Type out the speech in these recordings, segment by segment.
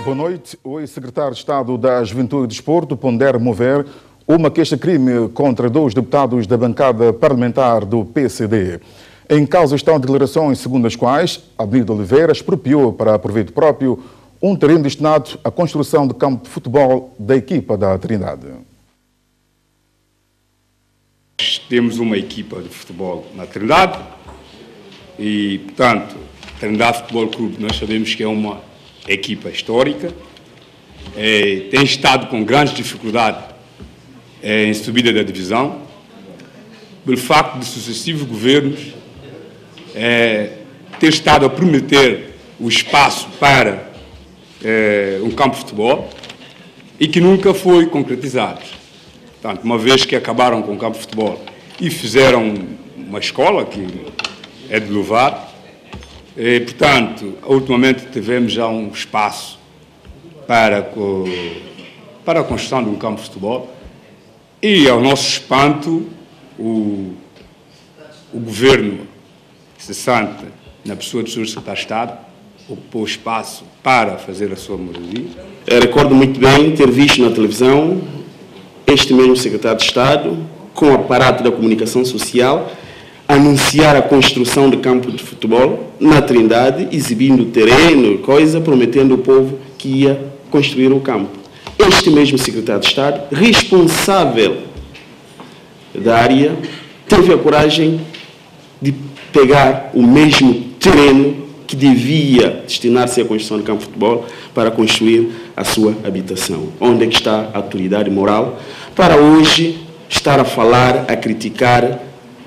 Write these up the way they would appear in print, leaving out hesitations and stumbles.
Boa noite. O ex-secretário de Estado da Juventude e Desporto pondera mover uma queixa-crime contra 2 deputados da bancada parlamentar do PCD. Em causa estão declarações segundo as quais Abnílio Oliveira expropriou para proveito próprio um terreno destinado à construção de campo de futebol da equipa da Trindade. Nós temos uma equipa de futebol na Trindade e, portanto, Trindade Futebol Clube, nós sabemos que é uma equipa histórica, tem estado com grande dificuldade em subida da divisão, pelo facto de sucessivos governos ter estado a prometer o espaço para um campo de futebol e que nunca foi concretizado. Portanto, uma vez que acabaram com o campo de futebol e fizeram uma escola, que é de louvar, portanto, ultimamente tivemos já um espaço para a construção de um campo de futebol e, ao nosso espanto, o governo cessante, na pessoa do Sr. Secretário de Estado, ocupou espaço para fazer a sua moradia. Recordo muito bem ter visto na televisão este mesmo secretário de Estado, com o aparato da comunicação social, anunciar a construção de campo de futebol na Trindade, exibindo terreno, coisa, prometendo ao povo que ia construir o campo. Este mesmo secretário de Estado, responsável da área, teve a coragem de pegar o mesmo terreno que devia destinar-se à construção de campo de futebol para construir a sua habitação. Onde é que está a autoridade moral para hoje estar a falar, a criticar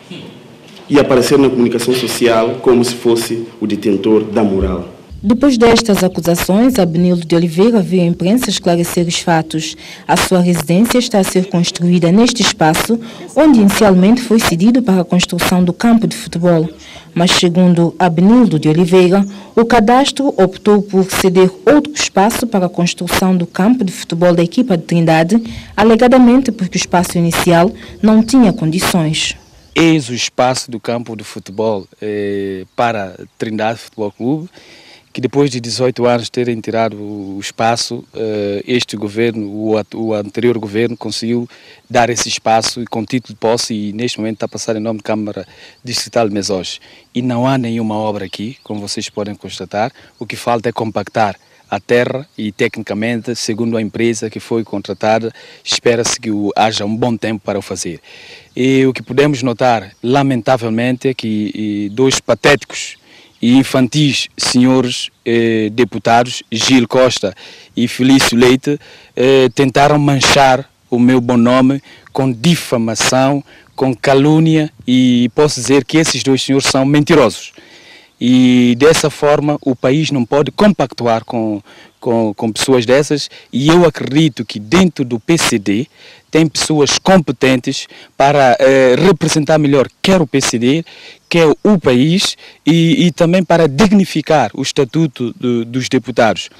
e aparecer na comunicação social como se fosse o detentor da moral? Depois destas acusações, Abnílio de Oliveira veio à imprensa esclarecer os fatos. A sua residência está a ser construída neste espaço, onde inicialmente foi cedido para a construção do campo de futebol. Mas, segundo Abnílio de Oliveira, o cadastro optou por ceder outro espaço para a construção do campo de futebol da equipa de Trindade, alegadamente porque o espaço inicial não tinha condições. Eis o espaço do campo de futebol para Trindade Futebol Clube, que depois de 18 anos terem tirado o espaço, este governo, o anterior governo, conseguiu dar esse espaço com título de posse e neste momento está a passar em nome de Câmara Distrital de Mesoche. E não há nenhuma obra aqui, como vocês podem constatar, o que falta é compactar a terra e tecnicamente, segundo a empresa que foi contratada, espera-se que haja um bom tempo para o fazer. E o que podemos notar, lamentavelmente, é que 2 patéticos e infantis senhores deputados, Gil Costa e Felício Leite, tentaram manchar o meu bom nome com difamação, com calúnia, e posso dizer que esses 2 senhores são mentirosos. E dessa forma o país não pode compactuar com pessoas dessas, e eu acredito que dentro do PCD tem pessoas competentes para representar melhor quer o PCD, quer o país e também para dignificar o estatuto dos deputados.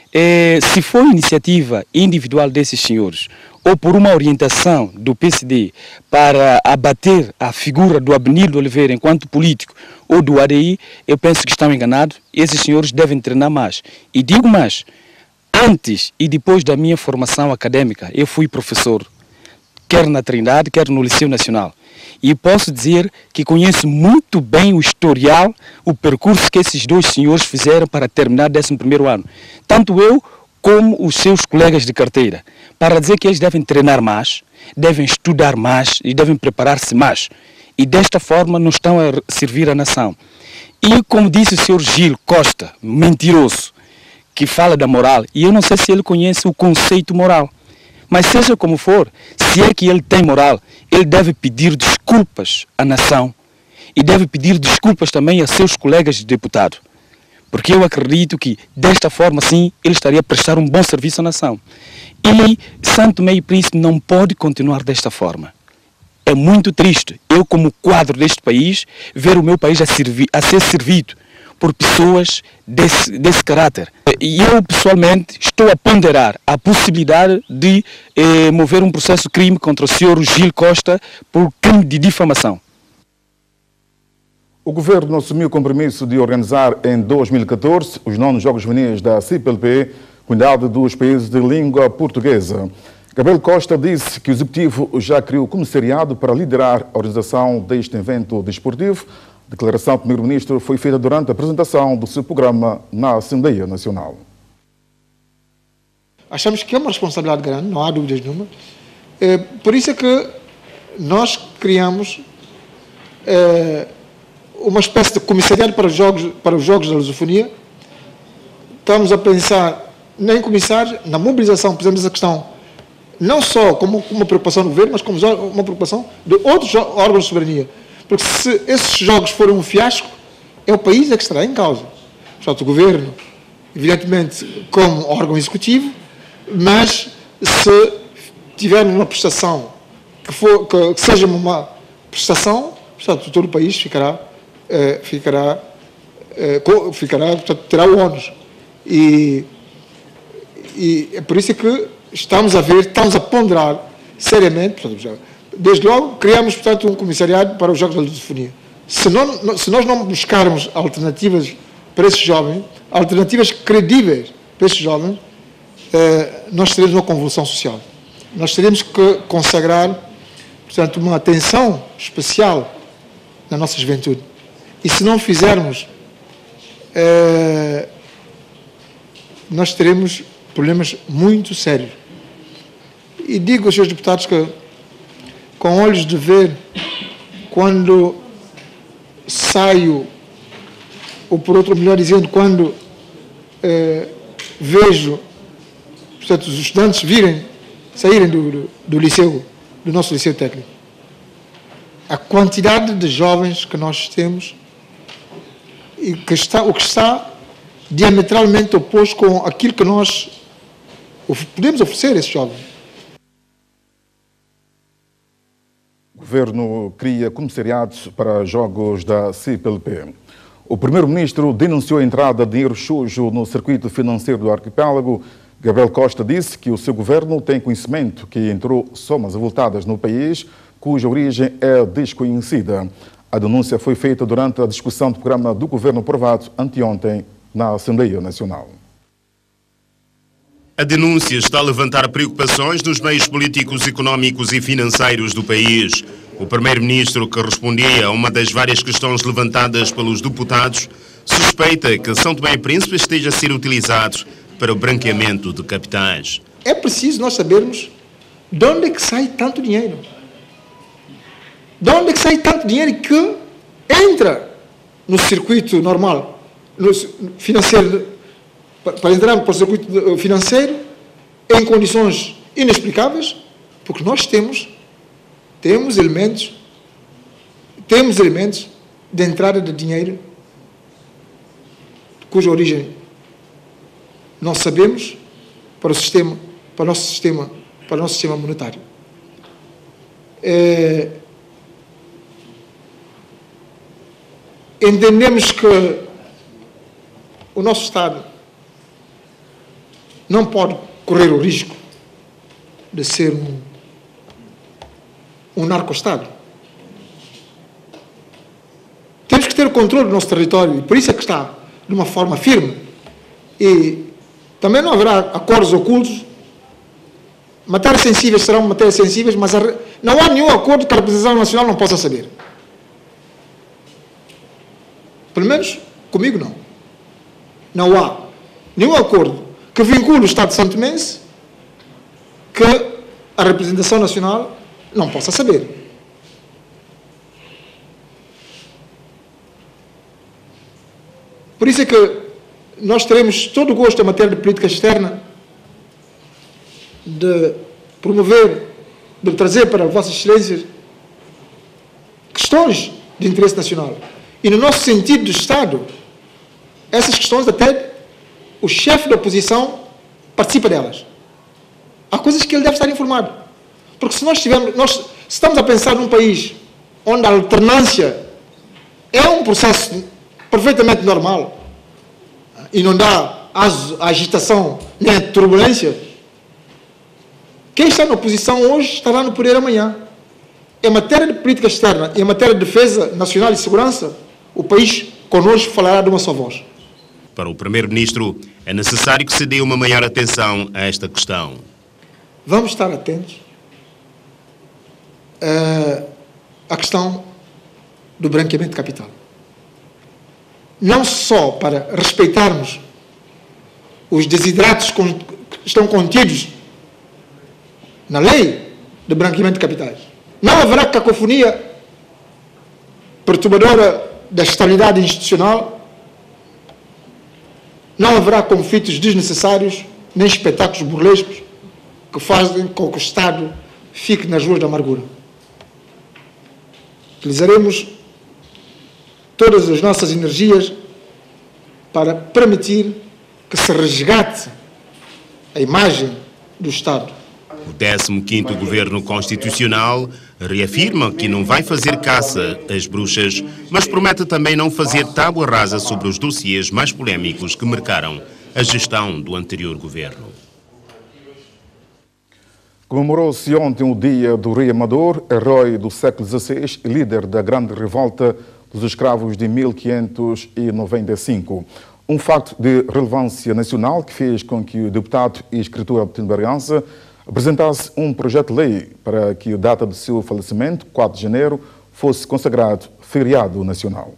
Se for iniciativa individual desses senhores ou por uma orientação do PCD para abater a figura do Abnílio Oliveira enquanto político ou do ADI, eu penso que estão enganados. Esses senhores devem treinar mais. E digo mais, antes e depois da minha formação acadêmica, eu fui professor, quer na Trindade, quer no Liceu Nacional. E posso dizer que conheço muito bem o historial, o percurso que esses 2 senhores fizeram para terminar 11º ano. Tanto eu como os seus colegas de carteira, para dizer que eles devem treinar mais, devem estudar mais e devem preparar-se mais. E desta forma não estão a servir a nação. E como disse o Sr. Gil Costa, mentiroso, que fala da moral, e eu não sei se ele conhece o conceito moral. Mas seja como for, se é que ele tem moral, ele deve pedir desculpas à nação e deve pedir desculpas também a seus colegas de deputado. Porque eu acredito que, desta forma, sim, ele estaria a prestar um bom serviço à nação. E São Tomé e Príncipe não pode continuar desta forma. É muito triste, eu como quadro deste país, ver o meu país a ser servido por pessoas desse caráter. E eu, pessoalmente, estou a ponderar a possibilidade de mover um processo de crime contra o Sr. Gil Costa por crime de difamação. O governo assumiu o compromisso de organizar em 2014 os 9 Jogos Juvenis da CPLP, comunidade dos países de língua portuguesa. Gabriel Costa disse que o Executivo já criou o comissariado para liderar a organização deste evento desportivo. A declaração do Primeiro-Ministro foi feita durante a apresentação do seu programa na Assembleia Nacional. Achamos que é uma responsabilidade grande, não há dúvidas nenhuma. Por isso é que nós criamos uma espécie de comissariado para os jogos da lusofonia. Estamos a pensar em comissários, na mobilização, por exemplo, essa questão, não só como uma preocupação do governo, mas como uma preocupação de outros órgãos de soberania. Porque se esses jogos forem um fiasco, é o país que estará em causa. Portanto, o governo, evidentemente, como órgão executivo, mas se tivermos uma prestação que seja uma prestação, portanto, todo o país portanto, terá o ónus. E é por isso que estamos a ponderar seriamente, portanto, desde logo criamos, portanto, um comissariado para os jogos da lusofonia. Se nós não buscarmos alternativas para esses jovens, alternativas credíveis para esses jovens, nós teremos uma convulsão social. Nós teremos que consagrar, portanto, uma atenção especial na nossa juventude. E se não fizermos, nós teremos problemas muito sérios. E digo aos senhores deputados que, com olhos de ver, quando saio, ou por outro, melhor dizendo, quando vejo, portanto, os estudantes saírem do liceu, do nosso liceu técnico, a quantidade de jovens que nós temos e o que está diametralmente oposto com aquilo que nós podemos oferecer a esses jovens. O Governo cria comissariados para jogos da CPLP. O Primeiro-Ministro denunciou a entrada de dinheiro sujo no circuito financeiro do arquipélago. Gabriel Costa disse que o seu governo tem conhecimento que entrou somas avultadas no país, cuja origem é desconhecida. A denúncia foi feita durante a discussão do programa do governo aprovado anteontem na Assembleia Nacional. A denúncia está a levantar preocupações nos meios políticos, económicos e financeiros do país. O Primeiro-Ministro, que respondia a uma das várias questões levantadas pelos deputados, suspeita que São Tomé e Príncipe esteja a ser utilizado para o branqueamento de capitais. É preciso nós sabermos de onde é que sai tanto dinheiro. De onde é que sai tanto dinheiro que entra no circuito normal, no financeiro, para entrar para o circuito financeiro em condições inexplicáveis, porque nós temos elementos de entrada de dinheiro cuja origem não sabemos para o nosso sistema monetário. Entendemos que o nosso Estado não pode correr o risco de ser um narco-Estado. Temos que ter o controle do nosso território e por isso é que está de uma forma firme. E também não haverá acordos ocultos. Matérias sensíveis serão matérias sensíveis, mas não há nenhum acordo que a representação nacional não possa saber. Pelo menos comigo não. Não há nenhum acordo que vincule o Estado de São Tomé que a representação nacional não possa saber. Por isso é que nós teremos todo o gosto em matéria de política externa de promover, de trazer para Vossas Excelências questões de interesse nacional. E no nosso sentido de Estado, essas questões até o chefe da oposição participa delas. Há coisas que ele deve estar informado. Porque se se estamos a pensar num país onde a alternância é um processo perfeitamente normal e não dá agitação nem turbulência, quem está na oposição hoje estará no poder amanhã. Em matéria de política externa e em matéria de defesa nacional e segurança, o país conosco falará de uma só voz. Para o Primeiro-Ministro, é necessário que se dê uma maior atenção a esta questão. Vamos estar atentos à questão do branqueamento de capital. Não só para respeitarmos os desideratos que estão contidos na lei de branqueamento de capitais. Não haverá cacofonia perturbadora da estabilidade institucional, não haverá conflitos desnecessários, nem espetáculos burlescos que fazem com que o Estado fique nas ruas da amargura. Utilizaremos todas as nossas energias para permitir que se resgate a imagem do Estado. O 15º Governo Constitucional reafirma que não vai fazer caça às bruxas, mas promete também não fazer tábua rasa sobre os dossiês mais polémicos que marcaram a gestão do anterior governo. Comemorou-se ontem o dia do rei Amador, herói do século XVI e líder da grande revolta dos escravos de 1595. Um facto de relevância nacional que fez com que o deputado e escritor Albertino Bragança apresentasse um projeto de lei para que a data do seu falecimento, 4 de janeiro, fosse consagrado feriado nacional.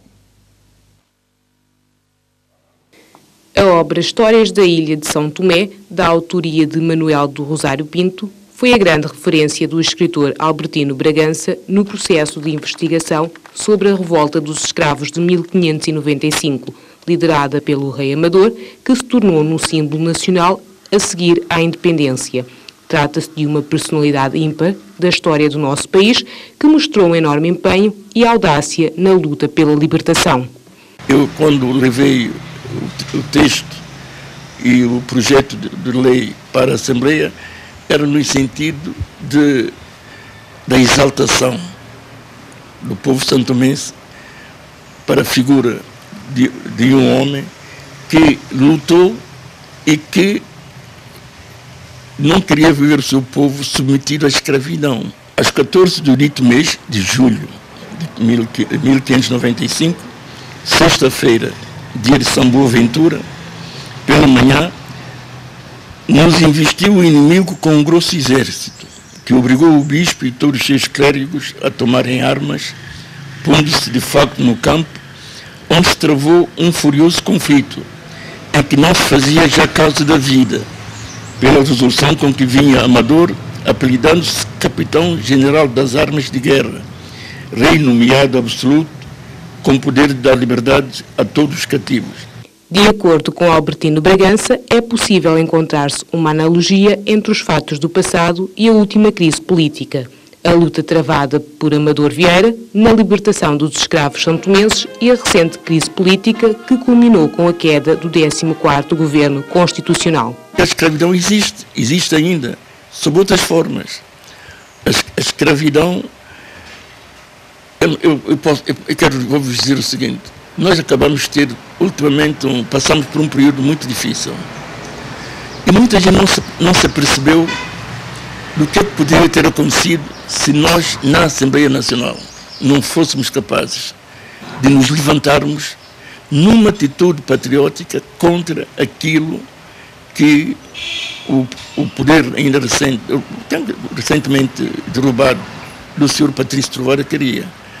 A obra Histórias da Ilha de São Tomé, da autoria de Manuel do Rosário Pinto, foi a grande referência do escritor Albertino Bragança no processo de investigação sobre a revolta dos escravos de 1595, liderada pelo rei Amador, que se tornou num símbolo nacional a seguir à independência. Trata-se de uma personalidade ímpar da história do nosso país que mostrou um enorme empenho e audácia na luta pela libertação. Eu, quando levei o texto e o projeto de lei para a Assembleia, era no sentido da exaltação do povo santomense para a figura de um homem que lutou e que não queria ver o seu povo submetido à escravidão. Às 14 do dito mês de julho de 1595, sexta-feira, dia de São Boaventura, pela manhã, nos investiu o inimigo com um grosso exército, que obrigou o bispo e todos os seus clérigos a tomarem armas, pondo-se de facto no campo, onde se travou um furioso conflito, em que não se fazia já causa da vida, pela resolução com que vinha Amador, apelidando-se capitão-general das armas de guerra, rei nomeado absoluto, com poder de dar liberdade a todos os cativos. De acordo com Albertino Bragança, é possível encontrar-se uma analogia entre os fatos do passado e a última crise política, a luta travada por Amador Vieira na libertação dos escravos santomenses e a recente crise política que culminou com a queda do 14º Governo Constitucional. A escravidão existe ainda, sob outras formas. A escravidão, vou-vos dizer o seguinte, nós acabamos de ter, ultimamente, passamos por um período muito difícil. E muita gente não se apercebeu do que poderia ter acontecido se nós, na Assembleia Nacional, não fôssemos capazes de nos levantarmos numa atitude patriótica contra aquilo que o poder ainda recentemente derrubado do Sr. Patrício Trovoada queria.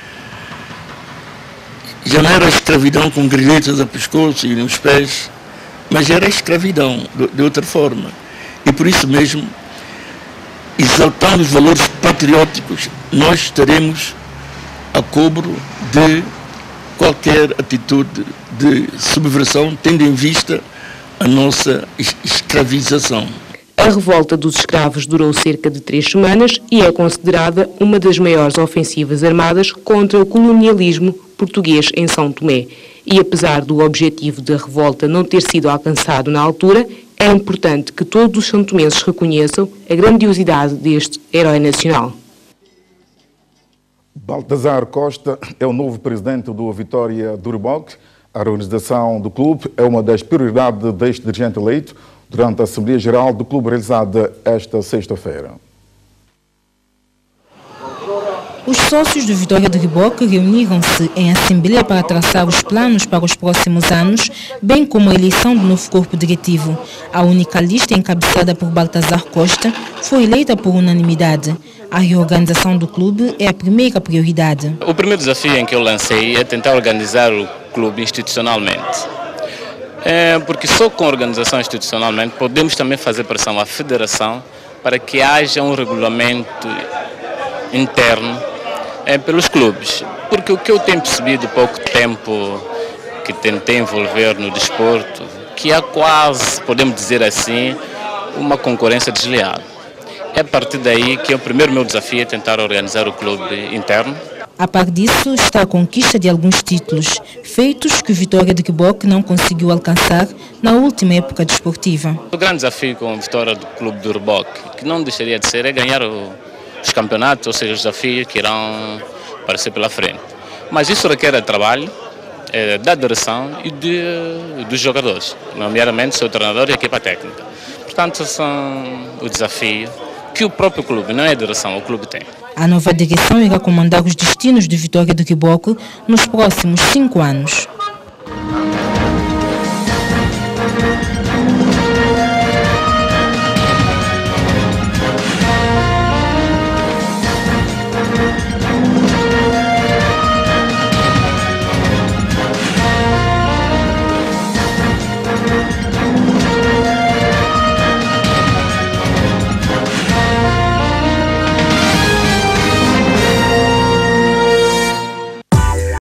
Já não era a escravidão com grilhetas a pescoço e nos pés, mas era a escravidão de outra forma. E por isso mesmo, exaltando os valores patrióticos, nós estaremos a cobro de qualquer atitude de subversão, tendo em vista a nossa escravização. A revolta dos escravos durou cerca de 3 semanas e é considerada uma das maiores ofensivas armadas contra o colonialismo português em São Tomé. E apesar do objetivo da revolta não ter sido alcançado na altura, é importante que todos os santomenses reconheçam a grandiosidade deste herói nacional. Baltazar Costa é o novo presidente do Vitória Durbank. A organização do clube é uma das prioridades deste dirigente eleito durante a Assembleia Geral do clube realizada esta sexta-feira. Os sócios do Vitória de Reboque reuniram-se em assembleia para traçar os planos para os próximos anos, bem como a eleição do novo corpo diretivo. A única lista, encabeçada por Baltazar Costa, foi eleita por unanimidade. A reorganização do clube é a primeira prioridade. O primeiro desafio em que eu lancei é tentar organizar o clube institucionalmente. Porque só com organização institucionalmente podemos também fazer pressão à federação para que haja um regulamento interno pelos clubes. Porque o que eu tenho percebido pouco tempo que tentei envolver no desporto, que há quase, podemos dizer assim, uma concorrência desleal. É a partir daí que o primeiro meu desafio é tentar organizar o clube interno. A par disso está a conquista de alguns títulos, feitos que o Vitória de Reboque não conseguiu alcançar na última época desportiva. O grande desafio com a vitória do clube do Reboque, que não deixaria de ser, é ganhar os campeonatos, ou seja, os desafios que irão aparecer pela frente. Mas isso requer trabalho da direção e dos jogadores, nomeadamente o seu treinador e a equipa técnica. Portanto, são o desafio que o próprio clube, não é a direção, o clube tem. A nova direção irá comandar os destinos do Vitória de Reboque nos próximos 5 anos.